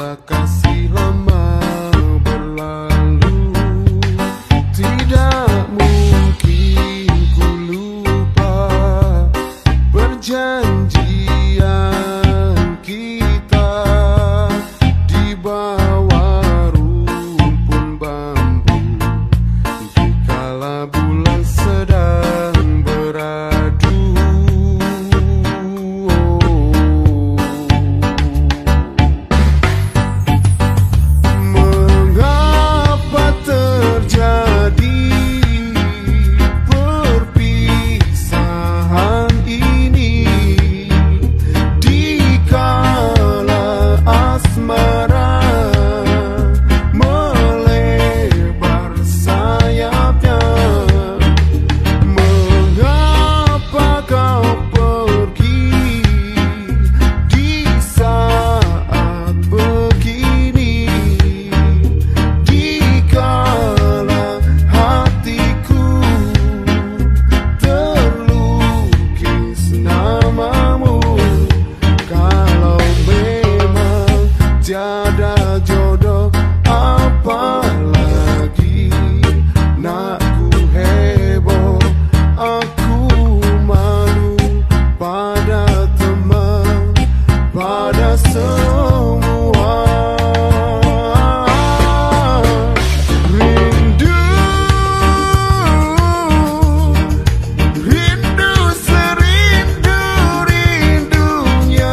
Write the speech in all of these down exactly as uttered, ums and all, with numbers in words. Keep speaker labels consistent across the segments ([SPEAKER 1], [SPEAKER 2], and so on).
[SPEAKER 1] kasih lama berlalu, tidak mungkin ku lupa perjanjian kita di bawah rumpun bambu dikala bulan sedang beradu. Tiada jodoh apalagi nak ku heboh, aku malu pada teman, pada semua. Rindu, rindu serindu-rindunya.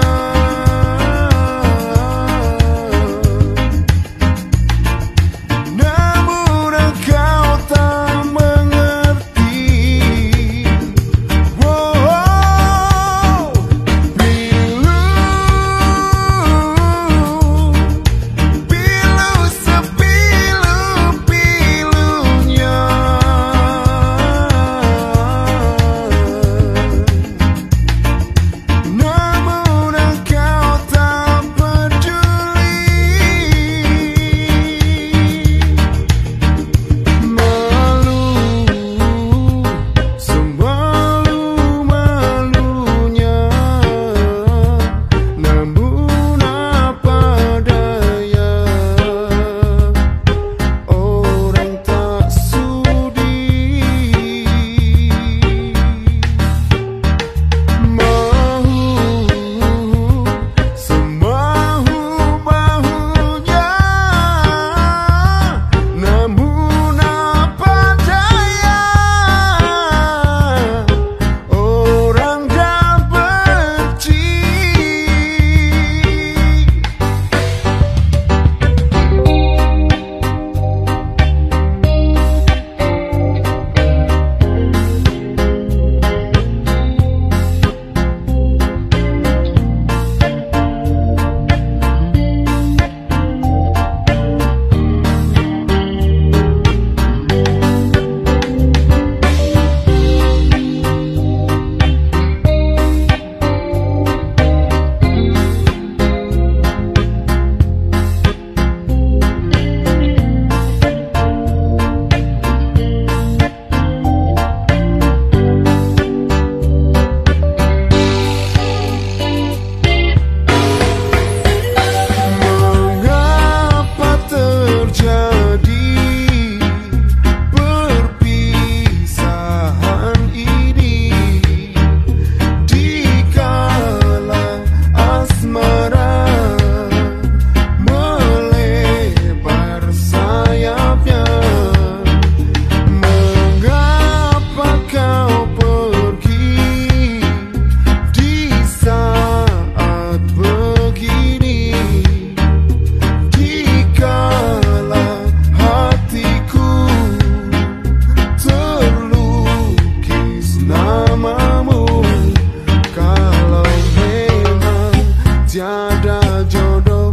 [SPEAKER 1] Tiada jodoh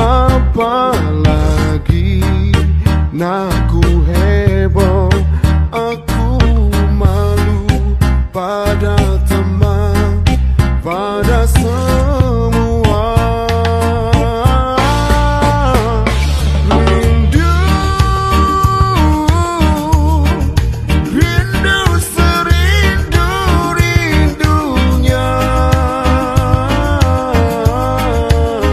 [SPEAKER 1] apalagi nak ku heboh, aku malu pada teman, pada semua. Rindu, rindu serindu-rindunya.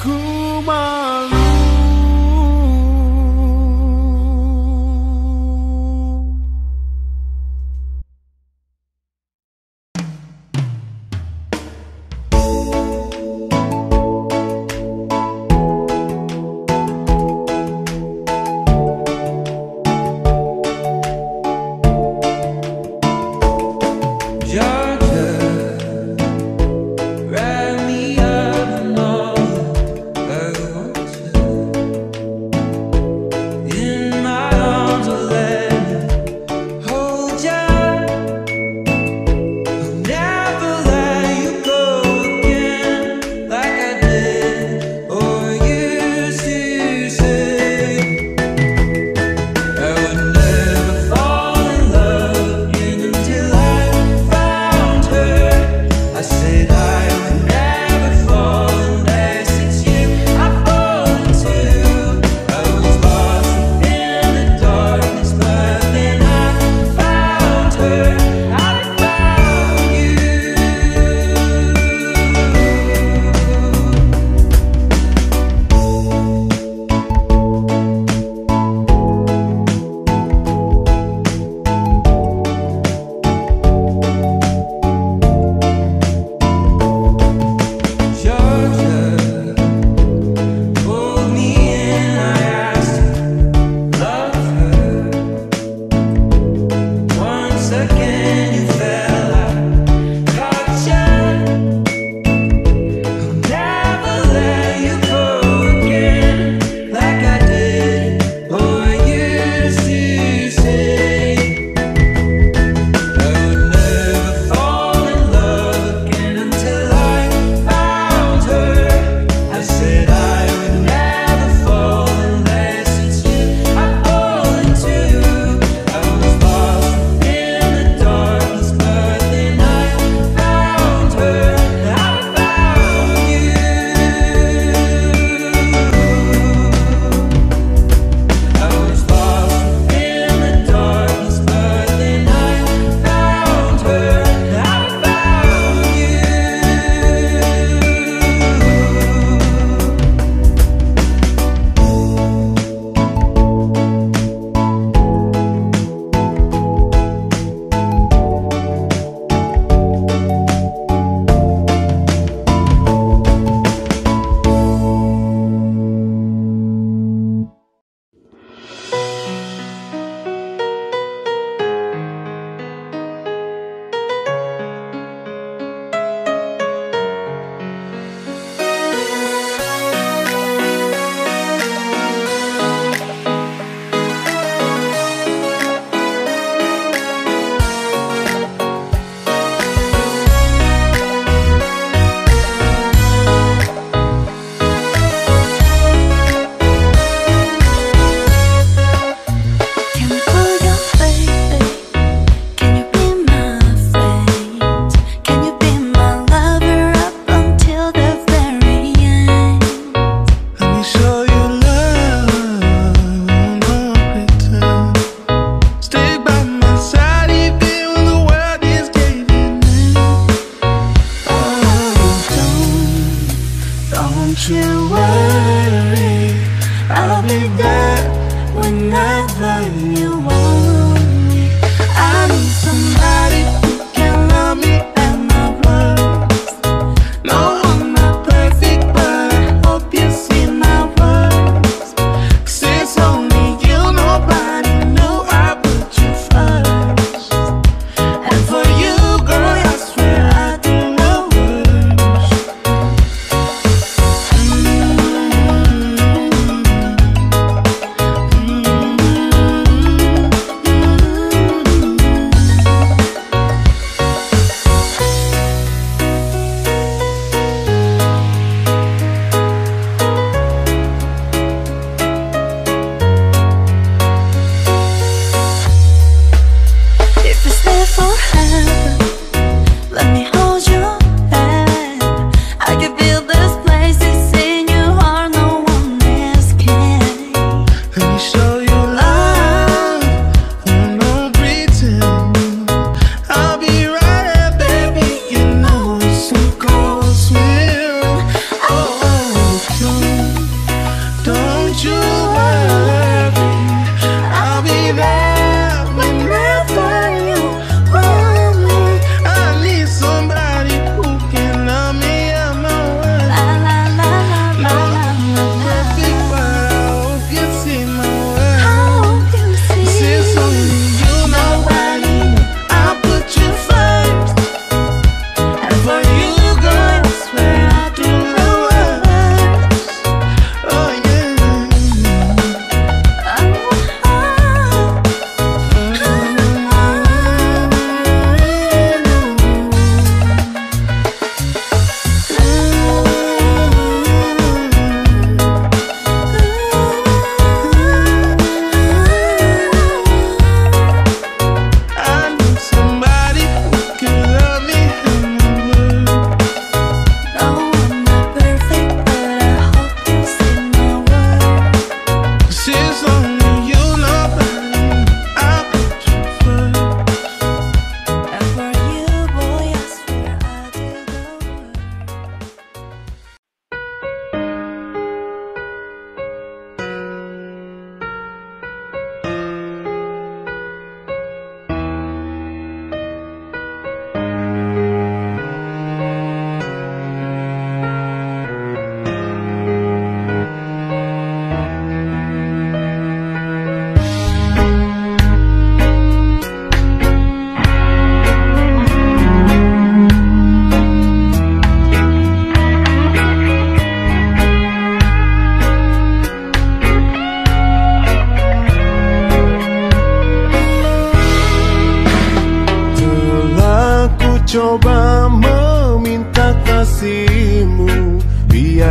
[SPEAKER 1] aku malu.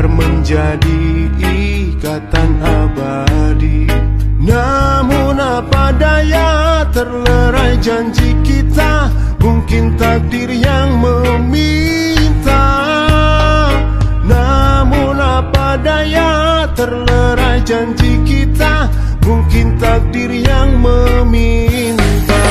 [SPEAKER 1] biar menjadi ikatan abadi. Namun apa daya, terlerai janji kita, mungkin takdir yang meminta. Namun apa daya, terlerai janji kita, mungkin takdir yang meminta.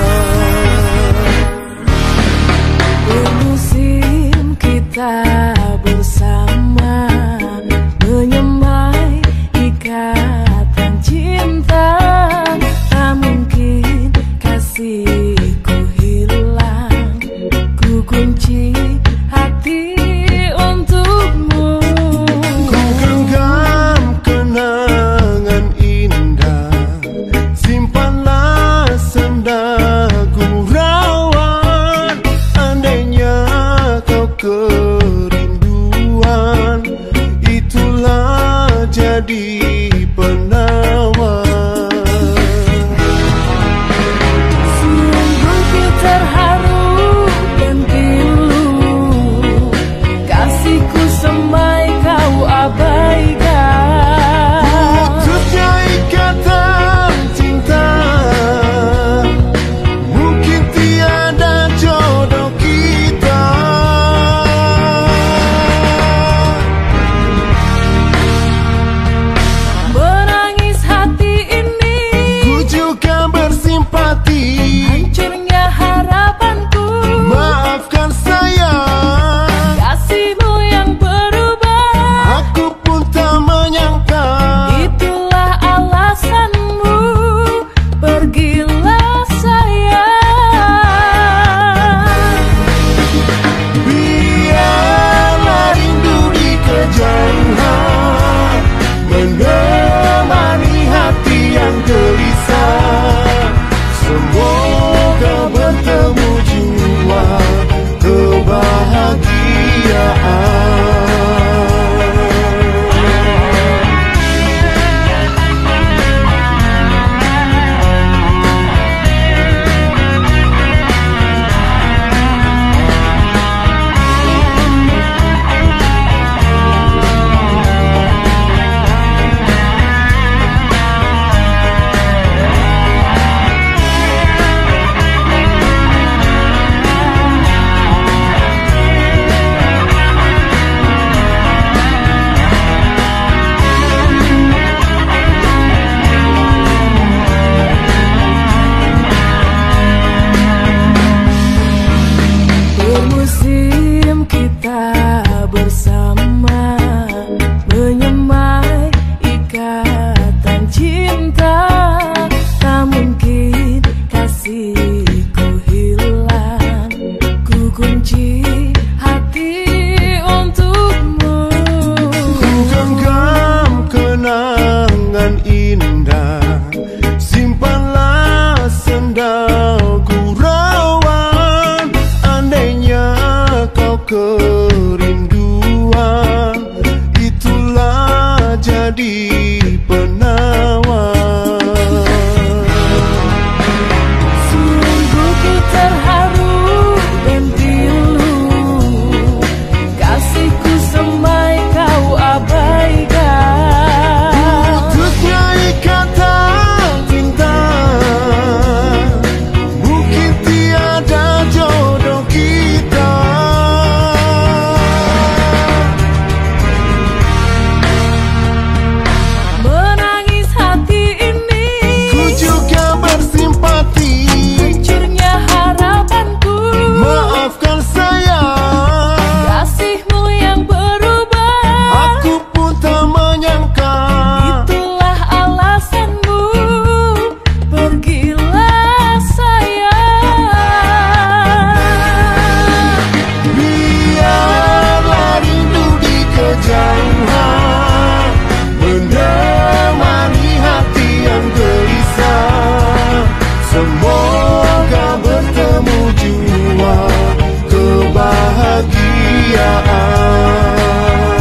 [SPEAKER 2] Bermusim kita bersama, menyemai ikatan cinta. Tak mungkin kasihku hilang, ku kunci hati untukmu.
[SPEAKER 1] Ku genggam kenangan indah, simpanlah senda gurauan. Andainya kau kerinduan, itulah jadi penawar.
[SPEAKER 2] Sungguh ku terharu dan pilu, kasihku semai kau abaikan.
[SPEAKER 1] Putusnya ikatan cinta, mungkin tiada jodoh kita.
[SPEAKER 2] Menangis hati ini,
[SPEAKER 1] Ku juga bersimpati,
[SPEAKER 2] hancurnya harapanku.
[SPEAKER 1] maafkan sayang,
[SPEAKER 2] Kasihmu yang berubah,
[SPEAKER 1] aku pun tak menyangka.
[SPEAKER 2] itulah alasanmu, pergilah sayang.
[SPEAKER 1] Biarlah rindu di kejauhan menemani hati yang gelisah. Semoga bertemu jua kebahagiaan.
[SPEAKER 2] Bermusim kita bersama, menyemai ikatan cinta. Tak mungkin kasihku hilang, ku kunci hati untukmu.
[SPEAKER 1] Ku genggam kenangan indah, simpanlah senda gurauan. Andainya kau kerinduan, itulah jadi penawar.
[SPEAKER 2] Sungguh ku terharu dan pilu, kasihku semai kau abaikan.
[SPEAKER 1] Putusnya ikatan cinta, mungkin tiada jodoh kita.
[SPEAKER 2] Menangis hati ini,
[SPEAKER 1] Ku juga bersimpati,
[SPEAKER 2] hancurnya harapanku.
[SPEAKER 1] maafkan sayang,
[SPEAKER 2] Kasihmu yang berubah,
[SPEAKER 1] aku pun tak menyangka.
[SPEAKER 2] itulah alasanmu, pergilah sayang.
[SPEAKER 1] Biarlah rindu di kejauhan menemani hati yang gelisah. Semoga bertemu jua kebahagiaan.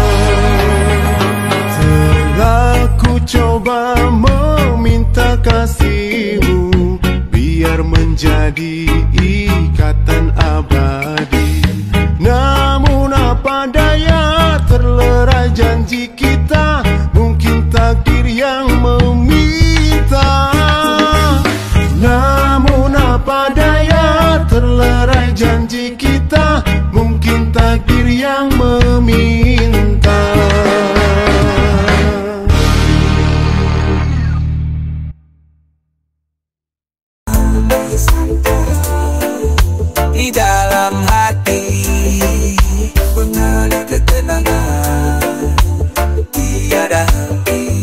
[SPEAKER 1] Telah ku coba meminta kasihmu, biar menjadi ikatan abadi. Namun apa daya, terlerai janji kita, mungkin takdir yang meminta. Namun apa daya, terlerai janji kita, mungkin takdir yang meminta.
[SPEAKER 3] Di dalam hati mengalir ketenangan, tiada henti,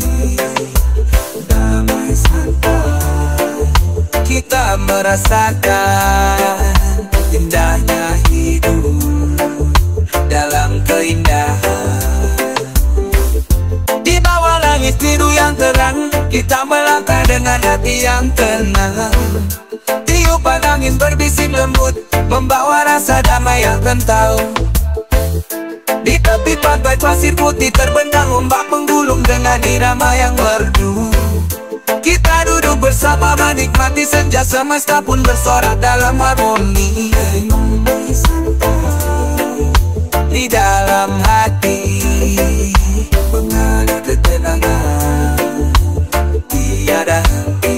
[SPEAKER 3] damai santai. Kita merasakan indahnya hidup dalam keindahan. Di bawah langit biru yang terang, kita melangkah dengan hati yang tenang. Tiupan angin berbisik lembut, membawa rasa damai yang kental. Di tepi pantai pasir putih terbentang ombak menggulung dengan irama yang merdu. Kita duduk bersama menikmati senja, semesta pun bersorak dalam harmoni. Di dalam hati mengalir ketenangan, tiada henti,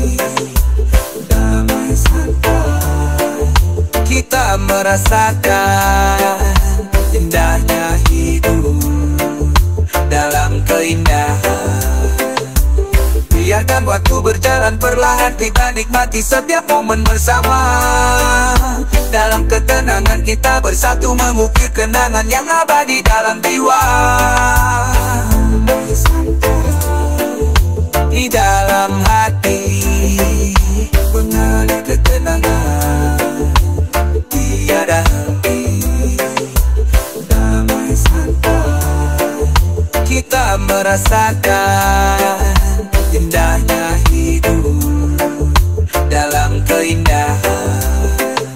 [SPEAKER 3] damai santai. Kita merasakan indahnya hidup dalam keindahan. Biarkan waktu berjalan perlahan, kita nikmati setiap momen bersama. Dalam ketenangan kita bersatu, mengukir kenangan yang abadi dalam jiwa. Di dalam hati mengalir ketenangan, tiada henti, damai santai. Kita merasakan indahnya hidup dalam keindahan.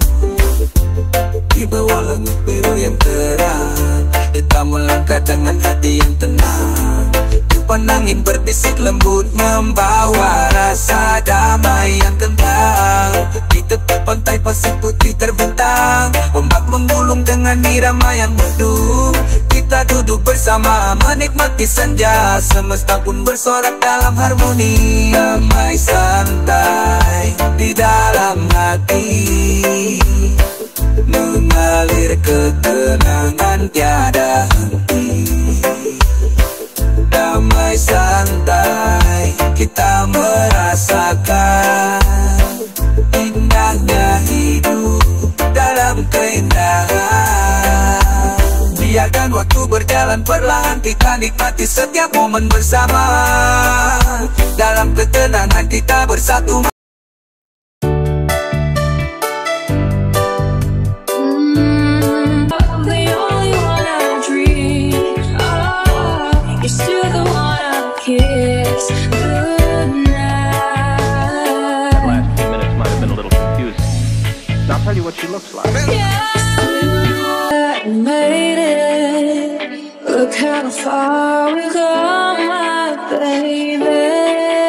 [SPEAKER 3] Di bawah langit biru yang terang, kita melangkah dengan hati yang tenang. Tiupan angin berbisik lembut, membawa rasa damai yang kental. Di tepi pantai pasir putih terbentang, ombak menggulung dengan irama yang merdu. Kita duduk bersama menikmati senja, semesta pun bersorak dalam harmoni. Damai santai di dalam hati, mengalir ketenangan tiada henti. Damai santai kita merasakan indahnya hidup dalam keindahan. Biarkan waktu berjalan perlahan, kita nikmati setiap momen bersama. Dalam ketenangan kita bersatu.
[SPEAKER 4] I'll tell you what she looks like.
[SPEAKER 2] Yeah, made it. Look how far we've come, my baby.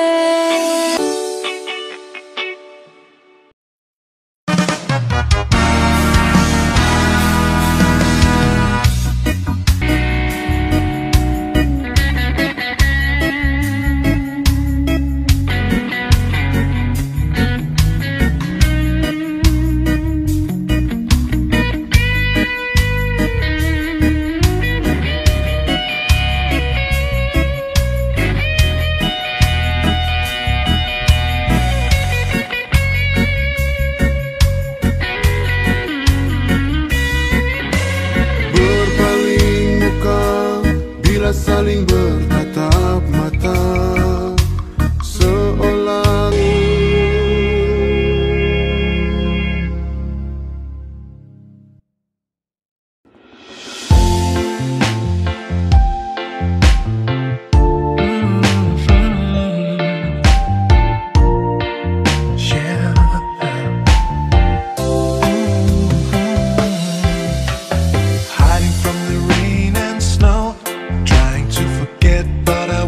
[SPEAKER 1] Saling bertatap mata, seolah
[SPEAKER 5] hiding from the rain and snow, trying to forget, but I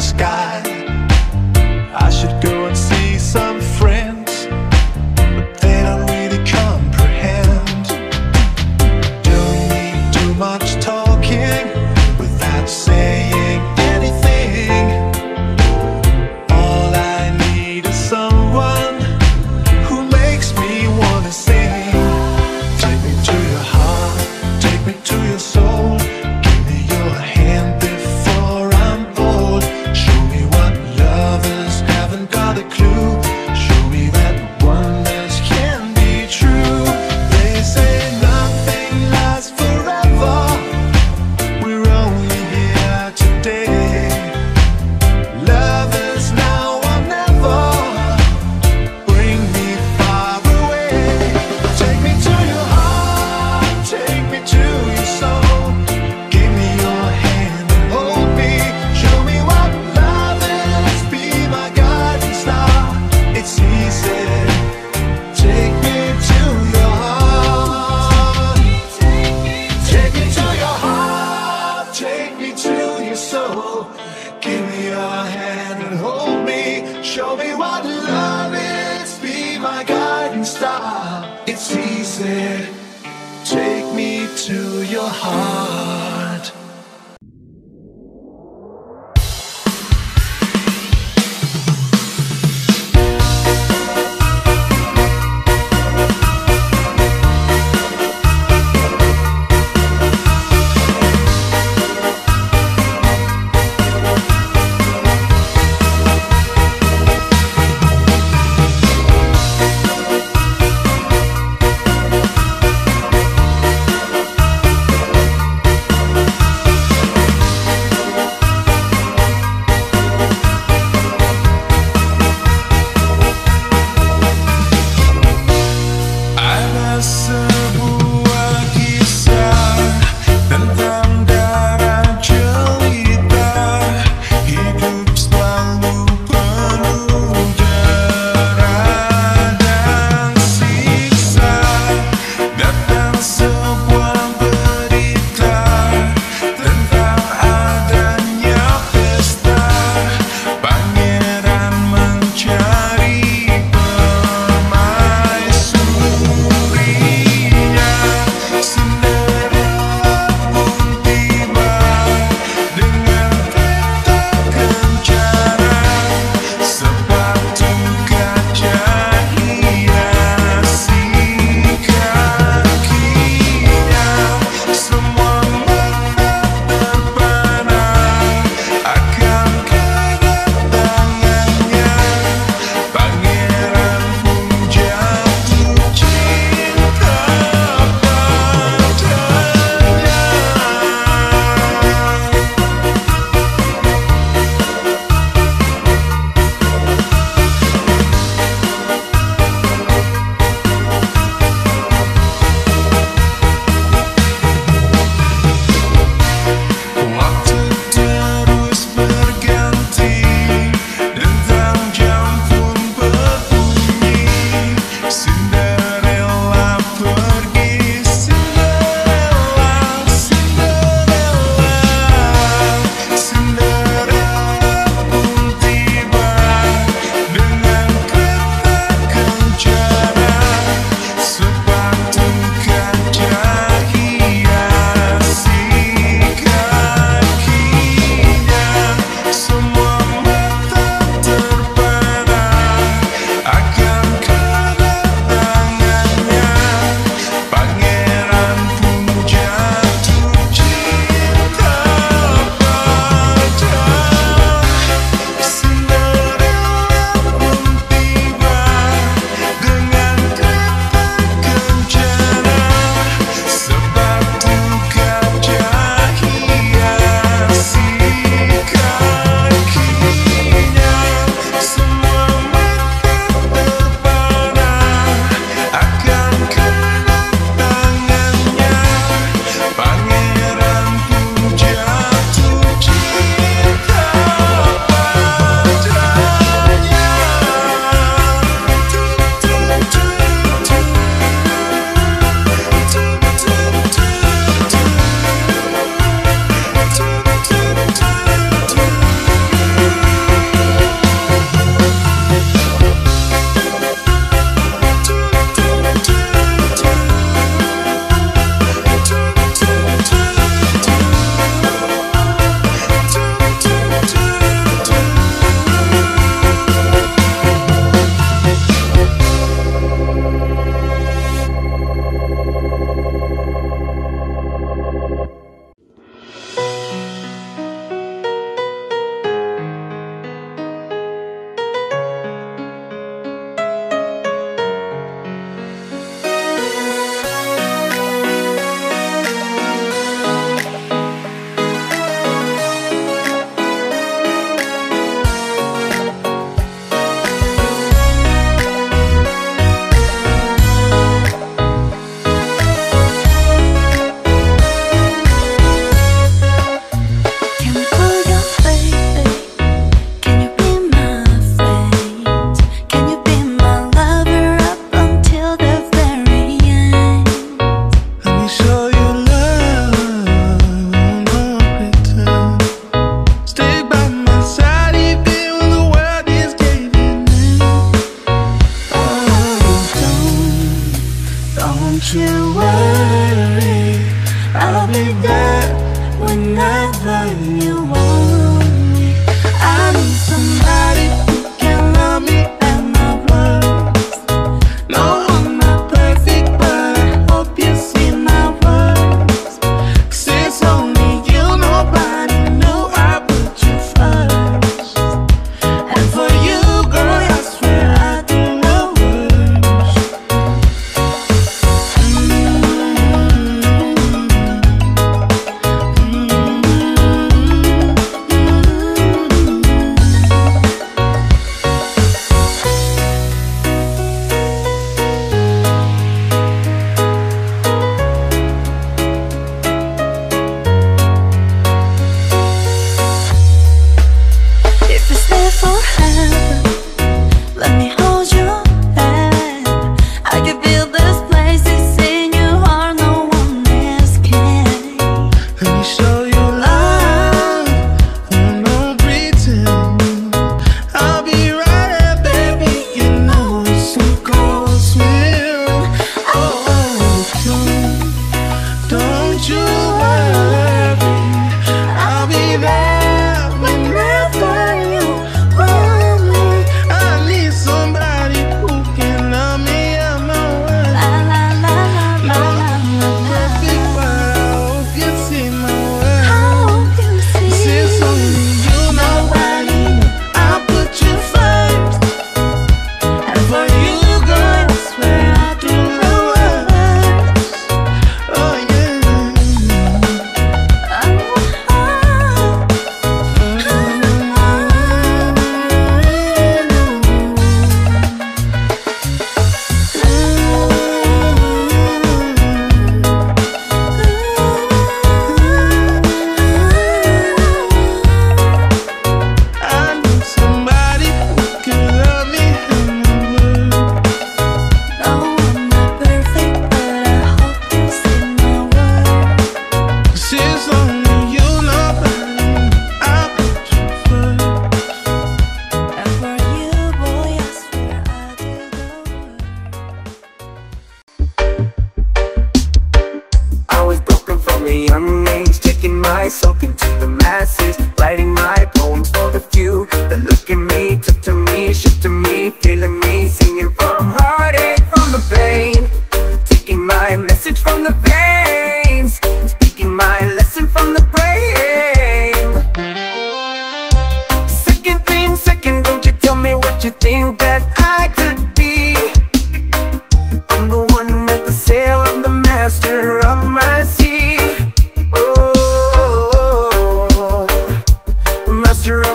[SPEAKER 1] sky. I should go and see some friends, but they don't really comprehend. Don't need too much talking without saying anything. All I need is someone who makes me wanna sing. Take me to your heart, take me to your soul. Give me your hand before I'm old. Show me what lovers haven't got a clue. Show me that wonders can be true. They say nothing lasts forever. We're only here today. Lovers now or never. Bring me far away. Take me to your heart, take me to your soul. Give me your hand and hold me. Show me what love is. Be my guiding star. It's easy. Take me to your heart. Take me to your heart. Take me to your soul. Give me your hand and hold me. Show me what love is. Be my guiding star. It's easy. Take me to your heart.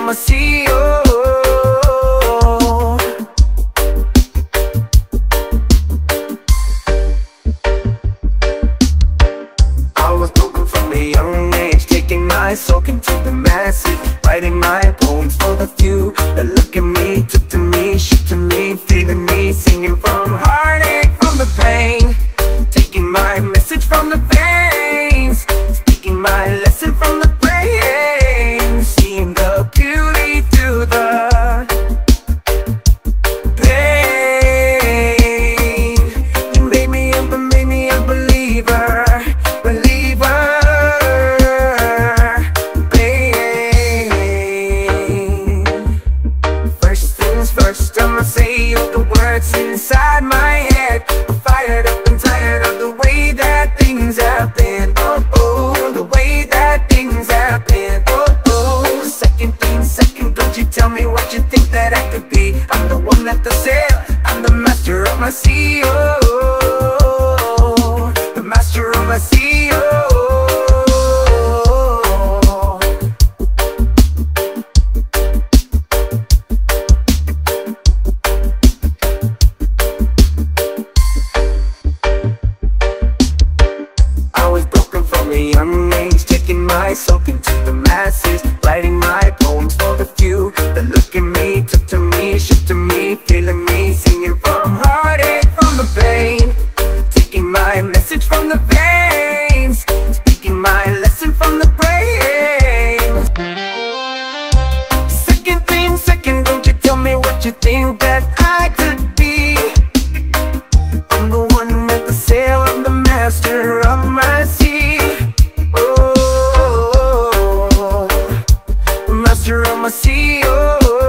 [SPEAKER 3] I'ma see you. I was broken from a young age, taking my soak into the masses, writing my poems for the few that look at me, took to me, shook to me, feeling me, singing from heartache, from the pain, taking my message from the veins, speaking my lesson from the brain, seeing the beauty through the pain. You made me up and made me a believer, believer, babe. First things first, I'ma say all the words inside my head. I'm fired up and tired of the way that things have been. Oh, oh, the way that things have been. Oh, oh, second thing second, don't you tell me what you think that I could be. I'm the one at the sail, I'm the master of my sea. Oh, the master of my sea. Oh, young age, taking my soak into the masses, writing my poems for the few that look at me, took to me, shook to me, feeling me, singing from heartache, from the pain, taking my message from the veins, speaking my lesson from the brain. Second thing second, don't you tell me what you think that I could be. I'm the one at the sail, I'm the master of my sea. I'ma see you.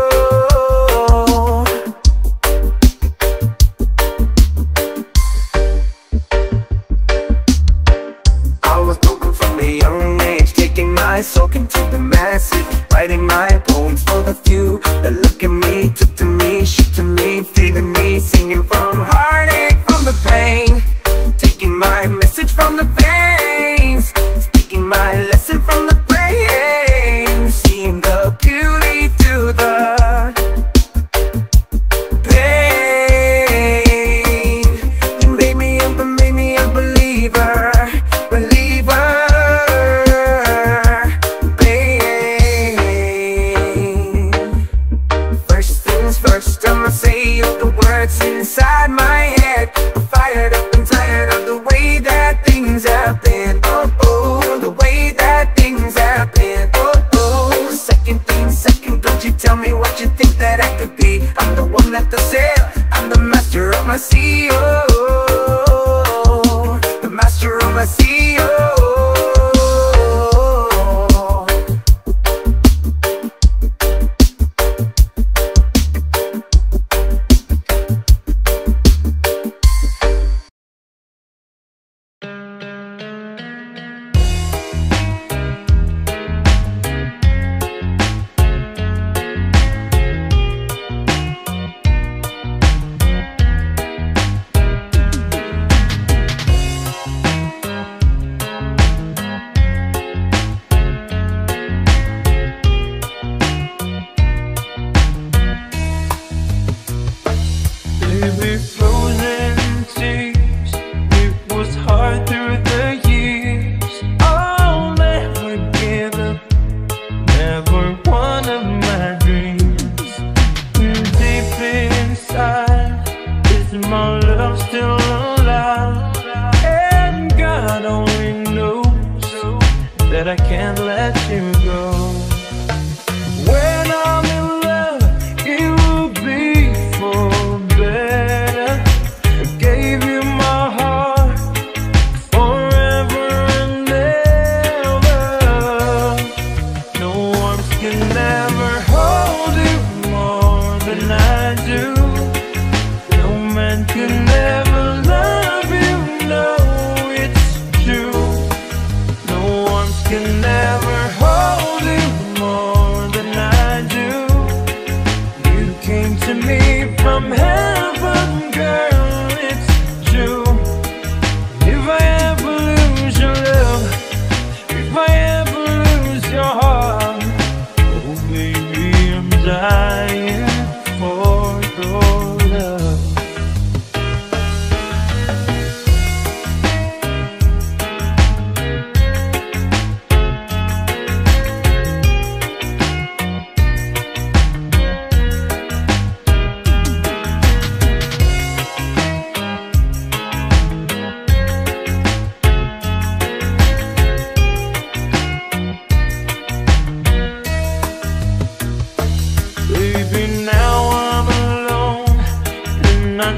[SPEAKER 3] I was broken from a young age, taking my soak into the masses, writing my poems for the few that look at me, took to me, shook to me, feeling me, singing from heartache, from the pain, taking my message from the veins, speaking my lesson from the brain, seeing the beauty through the pain. You made me up and made me a believer, believer, babe. First things first, I'ma say all the words inside my head. I'm fired up and tired of the way that things have been. Oh, oh, the way that things have been. Oh, oh, second thing second, don't you tell me what you think that I could be. I'm the one at the sail, I'm the master of my sea. Oh, the master of my sea. Oh,
[SPEAKER 4] I can't let you go. When I'm in love, it will be for better. I gave you my heart forever and ever. No arms can ever hold you more than I do. No man can ever love you, no, it's true. No arms can never hold you more than I do. You came to me from heaven, girl, it's true. If I ever lose your love, if I ever lose your heart, oh baby,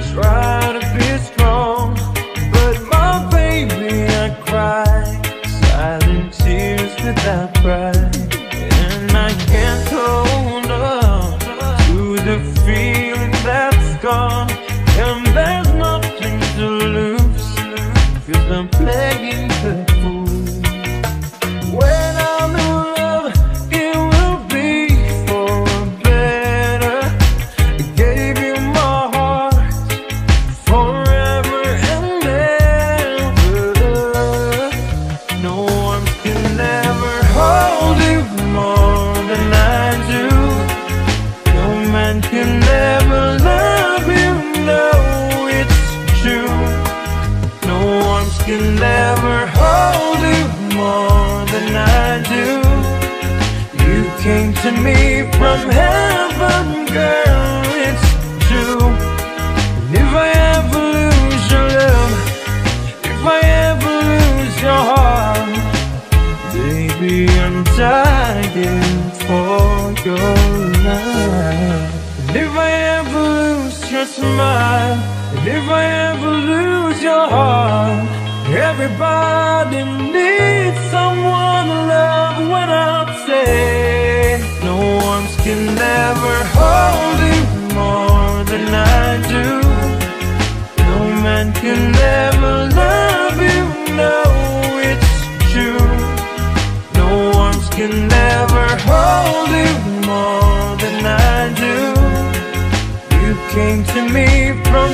[SPEAKER 4] try to be strong, but my baby, I cry silent tears without pride, and I can't hold on to the feeling that's gone, and there's nothing to lose, 'cause I'm playing the fool. When I'm in love, it will be for better. I gave you my heart forever and ever. No one can ever hold you more than I do. No man can ever love you, no, it's true. No one can ever hold you more than I do. You came to me from heaven, girl, it's true. And if I ever lose your love, if I ever lose your heart, baby, I'm dying for your love. And if I ever lose your smile, and if I ever lose your heart, everybody needs someone to love. When I say no one can ever hold you more than I do. No man can ever love you, no, it's true. No one can ever hold you more than I do. You came to me from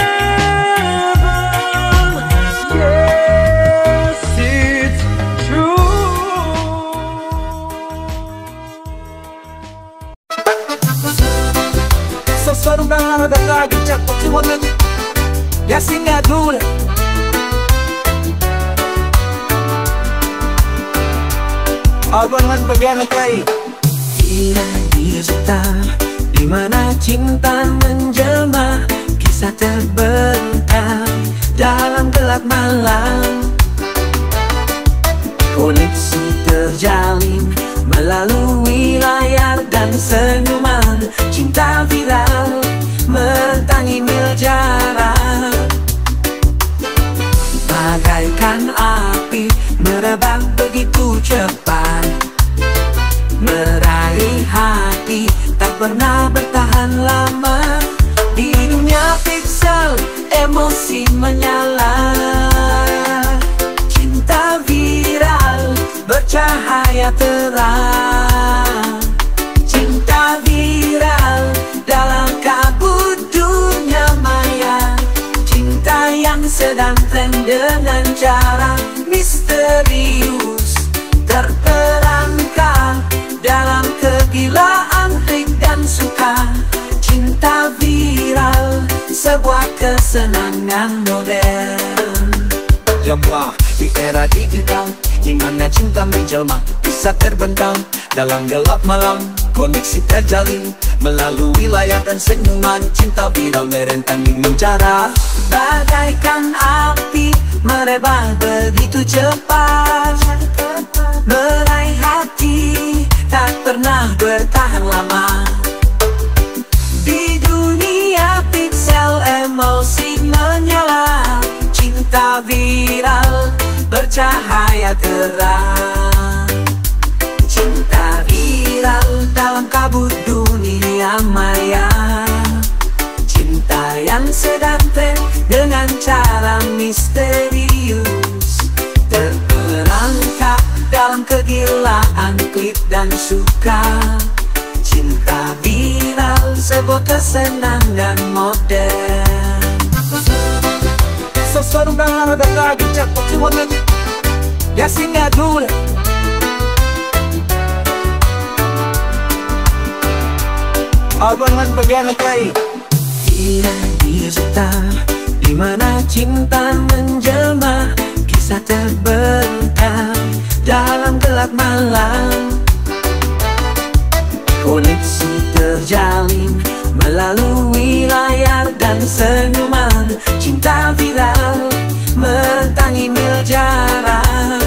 [SPEAKER 4] heaven, yes, it's true.
[SPEAKER 3] Sesuatu yang ada lagi cepat diwujud, ya singgah dulu. Abangan bagian kali. Tidak dia cinta, di mana cinta menjelma, kisah terbentang dalam gelap malam. Koneksi terjalin melalui layar dan senyuman, cinta viral mentangi mil jarak. Bagaikan api merebak begitu cepat, meraih hati tak pernah bertahan lama. Di dunia piksel emosi menyala, cinta viral bercahaya terang. Cinta viral dalam kabut dunia maya, cinta yang sedang tren dengan cara misterius, terperangkap dalam kegilaan rik dan suka. Cinta viral, sebuah kesenangan modern. Jemlah di era digital, di mana cinta menjelma, bisa terbentang dalam gelap malam. Koneksi terjalin melalui layar dan senyuman, cinta viral merentangi mencara. Bagaikan api merebak begitu cepat, meraih hati tak pernah bertahan lama. Di dunia piksel emosi menyala, cinta viral bercahaya terang. Cinta viral dalam kabut dunia maya, cinta yang sedang tren dengan cara misterius, terperangkap dalam kegilaan klik dan suka. Cinta viral, sebuah kesenangan modern. Sesuatu yang ada lagi cepat diwujud, ya singgah dulu. Abangan bagian kali. Tidak dia cinta, di mana cinta menjelma, kisah terbentang dalam gelap malam. Koneksi terjalin melalui layar dan senyuman, cinta viral mentangi mil jarak.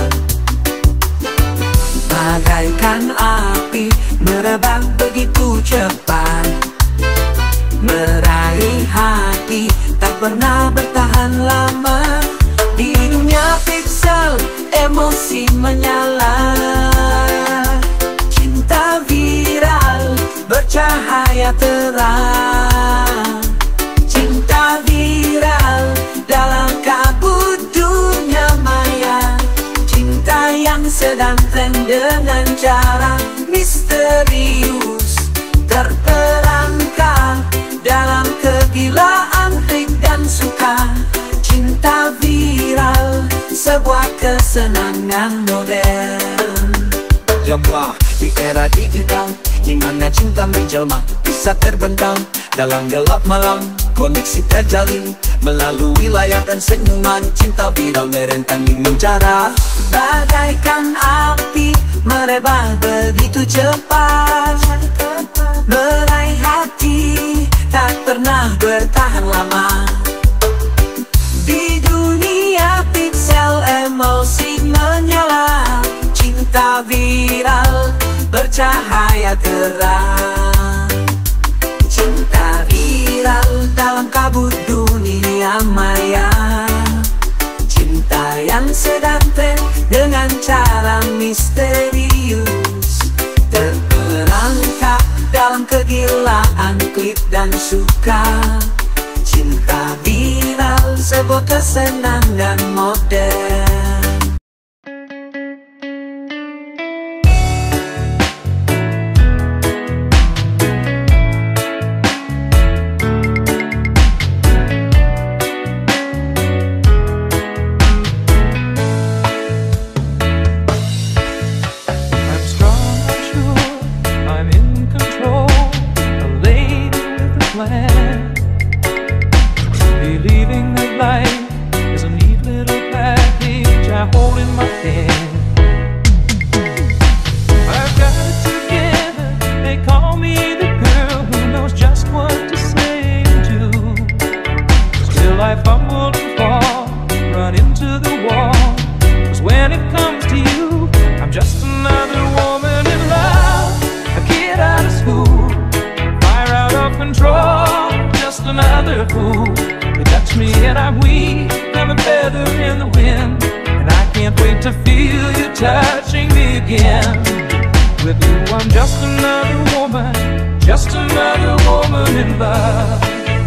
[SPEAKER 3] Bagaikan api merebak begitu cepat, meraih hati pernah bertahan lama di dunia piksel, emosi menyala. Cinta viral bercahaya terang. Cinta viral dalam kabut dunia maya. Cinta yang sedang tren dengan cara misterius, terperangkap dalam kegilaan trik dan suka. Cinta viral, sebuah kesenangan modern. Jomlah di era digital, di mana cinta menjelma bisa terbentang dalam gelap malam. Koneksi terjalin melalui layar dan senyuman. Cinta viral merentangi menjara, bagaikan api merebah begitu cepat, meraih hati tak pernah bertahan lama. Di dunia piksel, emosi menyala. Cinta viral bercahaya terang. Cinta viral dalam kabut dunia maya. Cinta yang sedang tren dengan cara misterius, terperangkap dalam kegilaan klik dan suka. Cinta viral, sebuah kesenangan modern.
[SPEAKER 4] Believing that life is a neat little package I hold in my hand. I've got it together, they call me the girl who knows just what to say and do. Still I fumble and fall, run into the wall. Cause when it comes to you, I'm just another woman in love, a kid out of school, fire out of control, just another fool. You touch me and I'm weak, I'm a feather in the wind, and I can't wait to feel you touching me again. With you I'm just another woman, just another woman in love.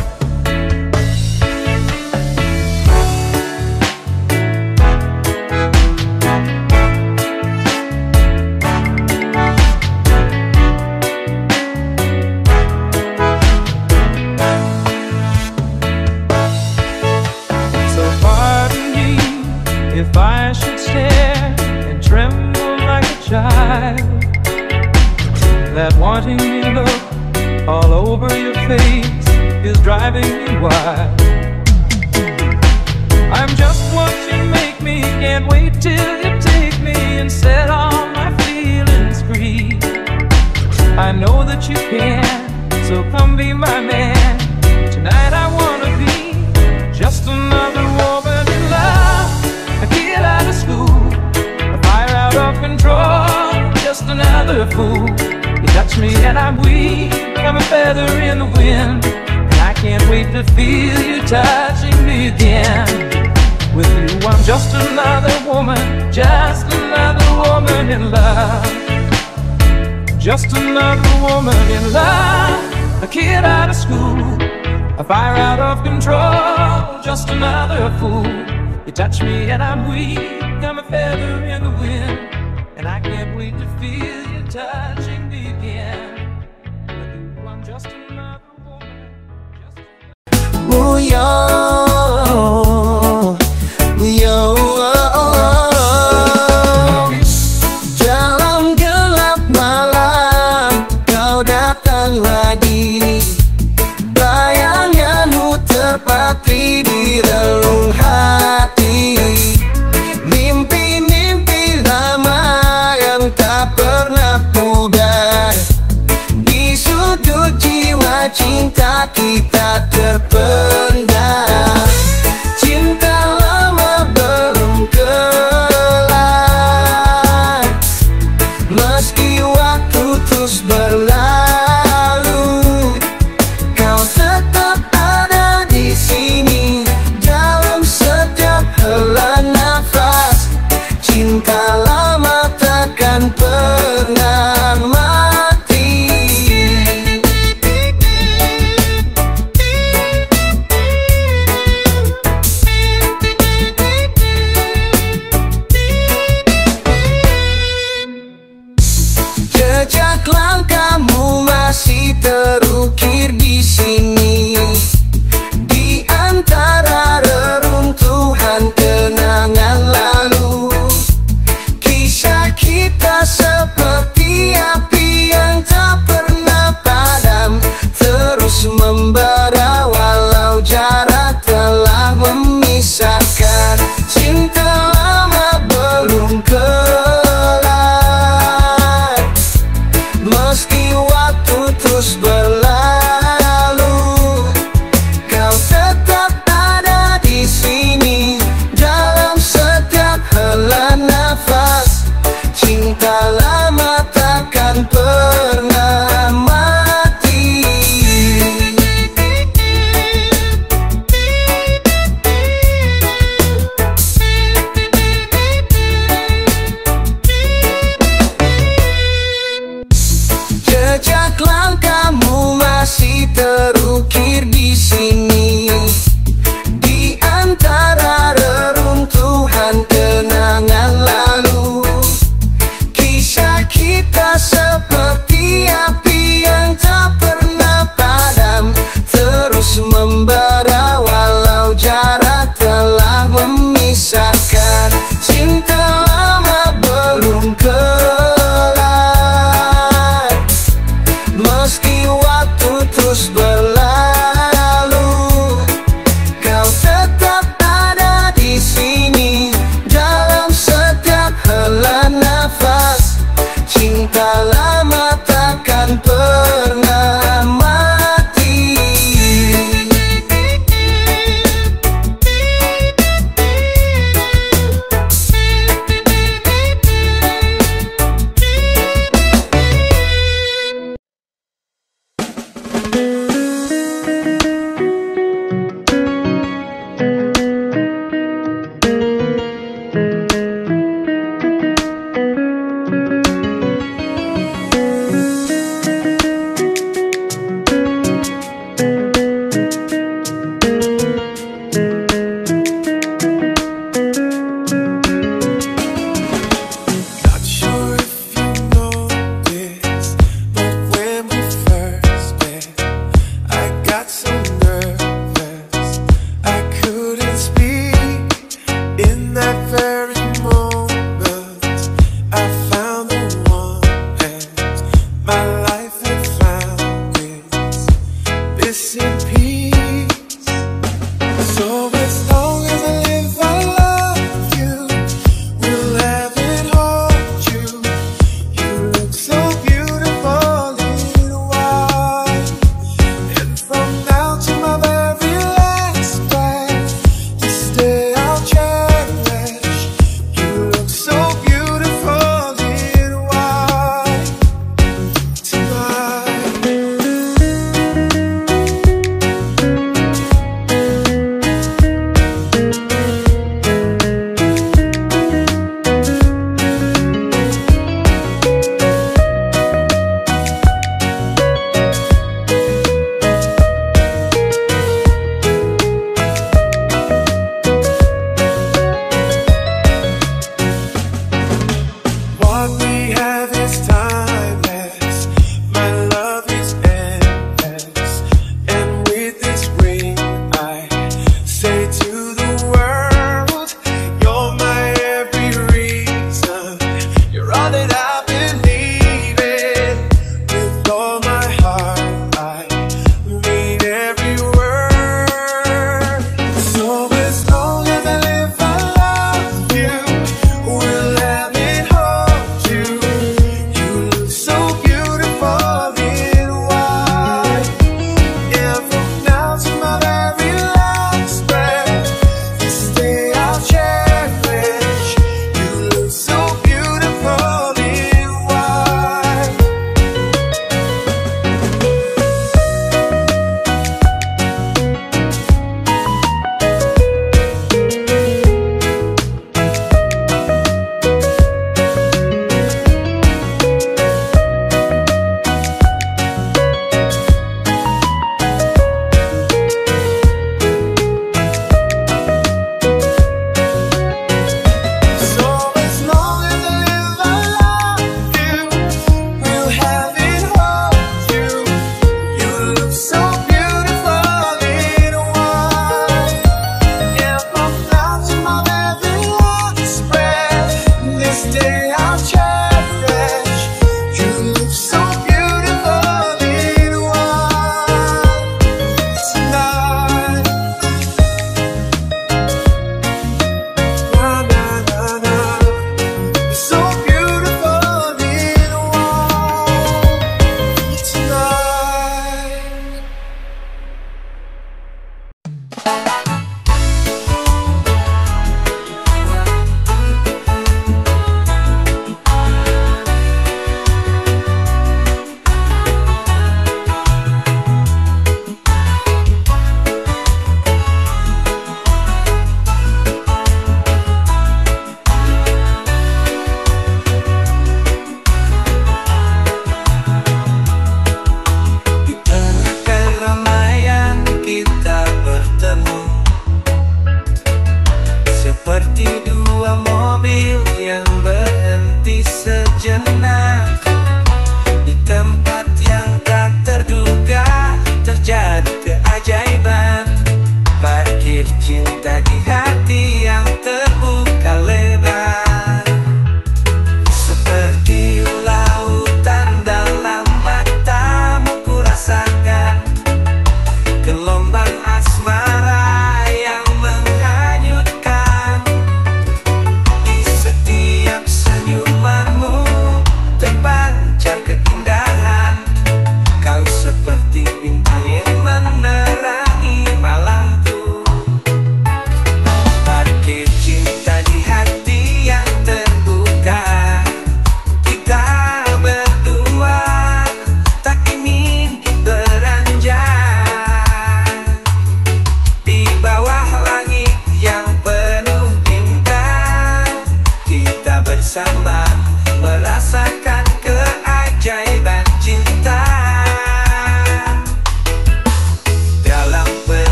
[SPEAKER 4] If I should stare and tremble like a child, that wanting me look all over your face is driving me wild. I'm just what you make me, can't wait till you take me and set all my feelings free. I know that you can, so come be my man. Tonight I wanna be just another woman in love, a kid out of school, a fire out of control, just another fool. You touch me and I'm weak, I'm a feather in the wind, and I can't wait to feel you touching me again. With you I'm just another woman, just another woman in love, just another woman in love, a kid out of school, a fire out of control, just another fool. You touch me and I'm weak, I'm a feather in the wind, and I can't wait to feel you touching me again. With you I'm just another woman, just another...
[SPEAKER 3] Ooh, yo, yo, dalam gelap malam kau datang lagi, bayanganmu terpatri di relung hati. Mimpi-mimpi lama yang tak pernah pudar, di sudut jiwa cinta kita terpendam. Cinta lama belum kelar, meski waktu terus berlalu, kau tetap ada di sini. Meski waktu terus berlalu, kau tetap ada di sini dalam setiap hela nafas. Cinta lama takkan pernah mati. Jejak langkahmu masih terukir di sini, di antara reruntuhan kenangan lalu. Kisah kita seperti api yang tak pernah padam, terus membara walau jarak telah memisahkan. Cinta lama belum kelar, meski waktu terus berlalu,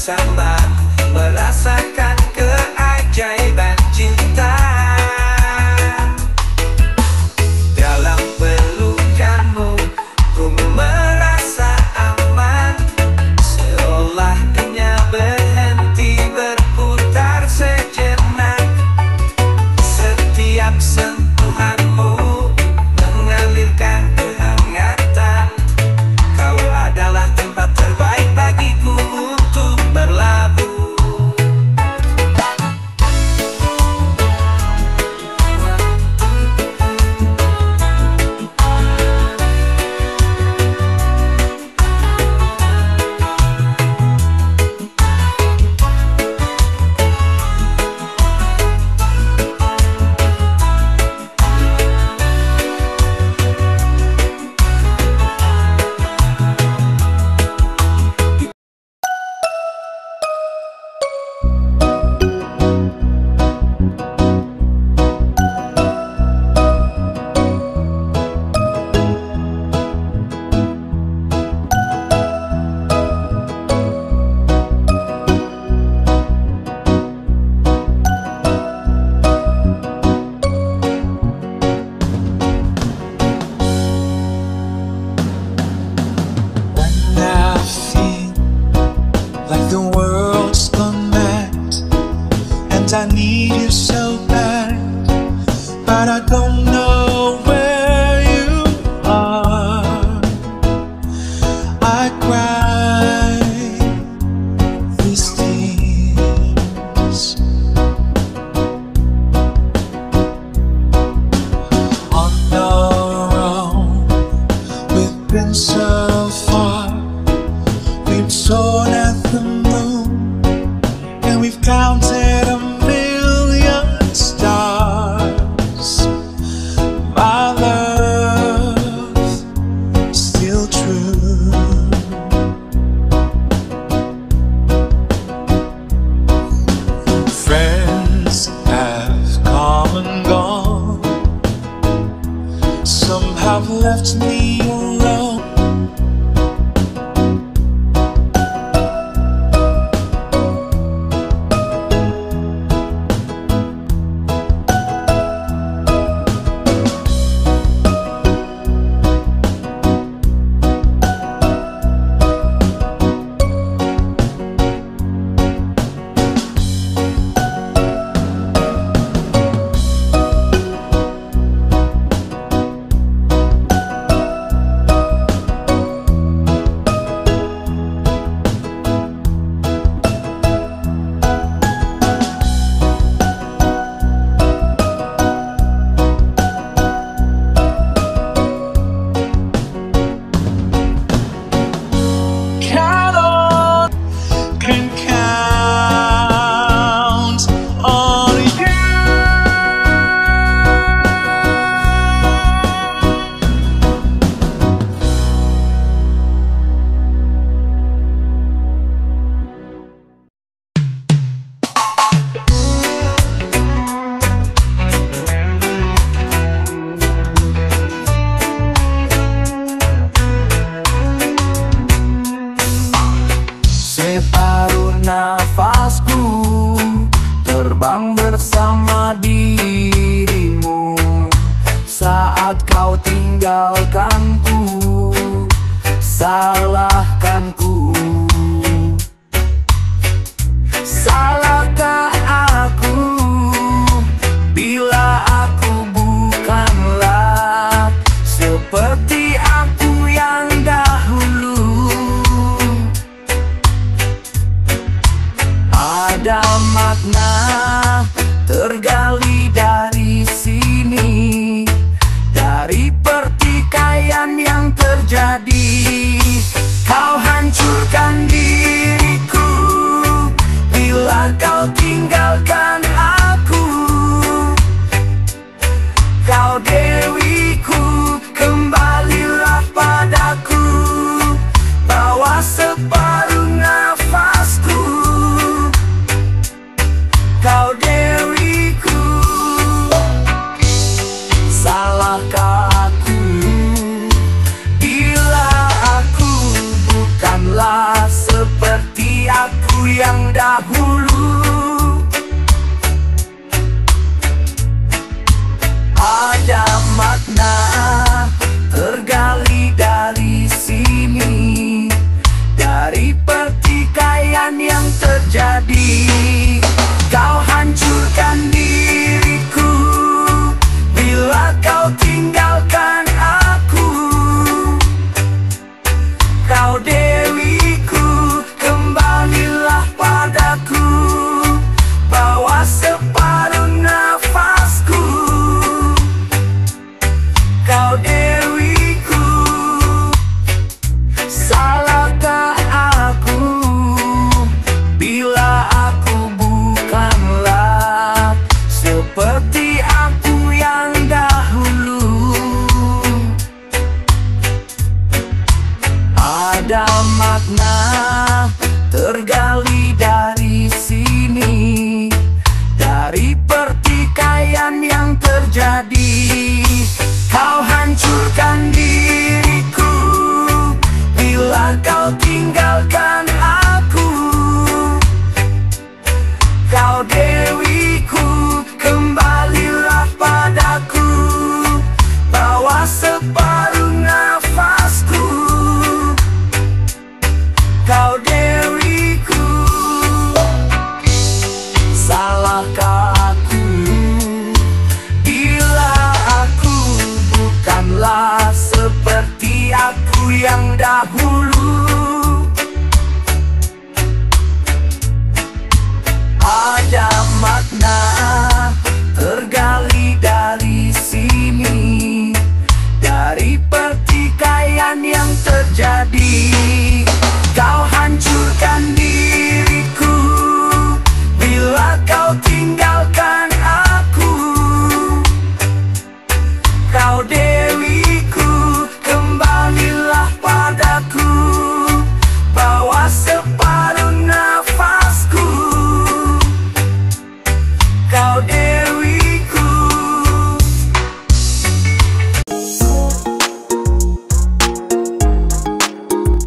[SPEAKER 3] bersama, merasakan keajaiban cinta. Dalam pelukanmu ku merasa aman, seolah dunia berhenti berputar sejenak. Setiap sentuhanmu mengalirkan kehangatan. Kau adalah tempat terbaik bagiku untuk berlabuh.
[SPEAKER 1] I need you so bad, but I don't know where you are. I cry these tears on our own. We've been so far, we've soared at the moon, and we've counted a stars. My love still true. Friends have come and gone, some have left me alone.
[SPEAKER 3] Separuh nafasku terbang bersama dirimu saat kau tinggalkanku, salahkanku. Salahkah aku bila aku bukanlah seperti aku yang dahulu? Ada makna tergali dari sini, dari pertikaian yang terjadi. Kau hancurkan diriku bila kau tinggalkan aku. Kau dewiku, kembalilah padaku, bawa separuh nafasku. Kau dewiku, salahkah aku bila aku bukanlah seperti aku waktu yang dahulu. Ada makna tergali dari sini, dari pertikaian yang terjadi.